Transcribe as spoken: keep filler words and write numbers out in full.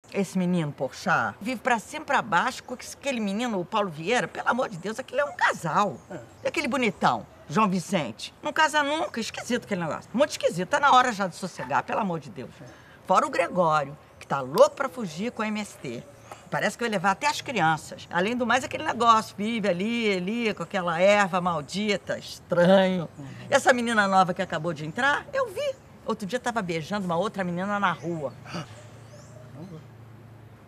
Esse menino, Porchat, vive pra cima e pra baixo com aquele menino, o Paulo Vieira. Pelo amor de Deus, aquele é um casal. E aquele bonitão, João Vicente, não casa nunca. Esquisito aquele negócio. Muito esquisito. Tá na hora já de sossegar, pelo amor de Deus. Fora o Gregório, que tá louco pra fugir com a M S T. Parece que vai levar até as crianças. Além do mais, aquele negócio, vive ali, ali, com aquela erva maldita, estranho. Essa menina nova que acabou de entrar, eu vi. Outro dia tava beijando uma outra menina na rua.